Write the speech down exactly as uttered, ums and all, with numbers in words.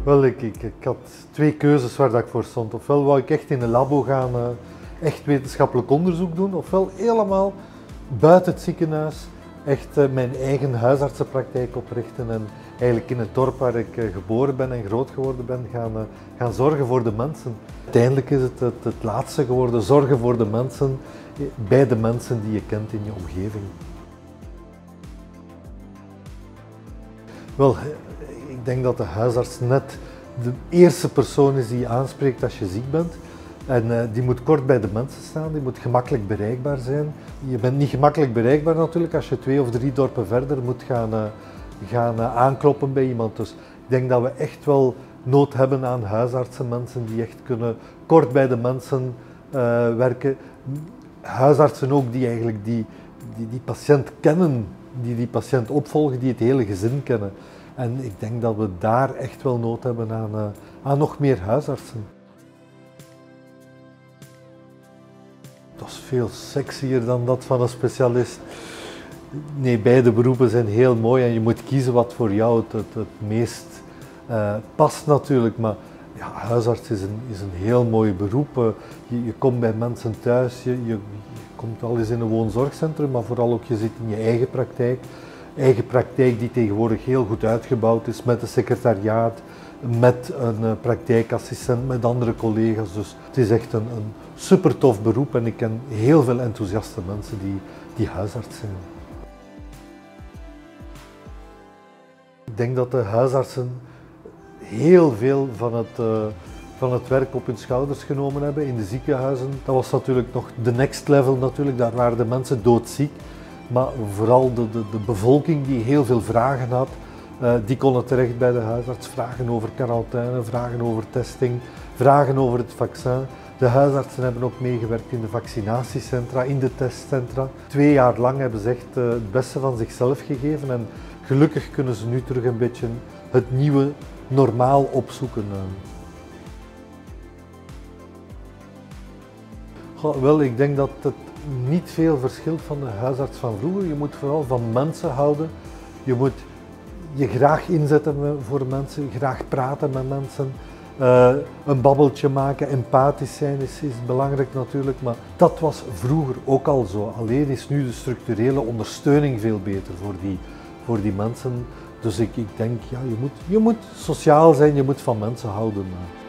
Wel, ik, ik, ik had twee keuzes waar dat ik voor stond. Ofwel wou ik echt in een labo gaan, uh, echt wetenschappelijk onderzoek doen, ofwel helemaal buiten het ziekenhuis echt uh, mijn eigen huisartsenpraktijk oprichten en eigenlijk in het dorp waar ik uh, geboren ben en groot geworden ben gaan, uh, gaan zorgen voor de mensen. Uiteindelijk is het, het het laatste geworden, zorgen voor de mensen, bij de mensen die je kent in je omgeving. Wel, ik denk dat de huisarts net de eerste persoon is die je aanspreekt als je ziek bent. En uh, die moet kort bij de mensen staan, die moet gemakkelijk bereikbaar zijn. Je bent niet gemakkelijk bereikbaar natuurlijk als je twee of drie dorpen verder moet gaan, uh, gaan uh, aankloppen bij iemand. Dus ik denk dat we echt wel nood hebben aan huisartsen, mensen die echt kunnen kort bij de mensen uh, werken. Huisartsen ook die eigenlijk die, die, die patiënt kennen, die die patiënt opvolgen, die het hele gezin kennen. En ik denk dat we daar echt wel nood hebben aan, uh, aan nog meer huisartsen. Dat is veel sexier dan dat van een specialist. Nee, beide beroepen zijn heel mooi en je moet kiezen wat voor jou het, het, het meest uh, past natuurlijk. Maar ja, huisarts is een, is een heel mooi beroep. Uh, je, je komt bij mensen thuis, je, je, je komt wel eens in een woonzorgcentrum, maar vooral ook je zit in je eigen praktijk. Eigen praktijk die tegenwoordig heel goed uitgebouwd is met een secretariaat, met een uh, praktijkassistent, met andere collega's. Dus het is echt een, een super tof beroep en ik ken heel veel enthousiaste mensen die, die huisarts zijn. Ik denk dat de huisartsen heel veel van het, uh, van het werk op hun schouders genomen hebben in de ziekenhuizen. Dat was natuurlijk nog de next level natuurlijk, daar waren de mensen doodziek. Maar vooral de, de, de bevolking die heel veel vragen had, uh, die konden terecht bij de huisarts. Vragen over quarantaine, vragen over testing, vragen over het vaccin. De huisartsen hebben ook meegewerkt in de vaccinatiecentra, in de testcentra. Twee jaar lang hebben ze echt uh, het beste van zichzelf gegeven en gelukkig kunnen ze nu terug een beetje het nieuwe normaal opzoeken. Goh, wel, ik denk dat het niet veel verschilt van de huisarts van vroeger. Je moet vooral van mensen houden. Je moet je graag inzetten voor mensen, graag praten met mensen. Uh, een babbeltje maken, empathisch zijn is, is belangrijk natuurlijk, maar dat was vroeger ook al zo. Alleen is nu de structurele ondersteuning veel beter voor die, voor die mensen. Dus ik, ik denk, ja, je moet, je moet sociaal zijn, je moet van mensen houden. Maar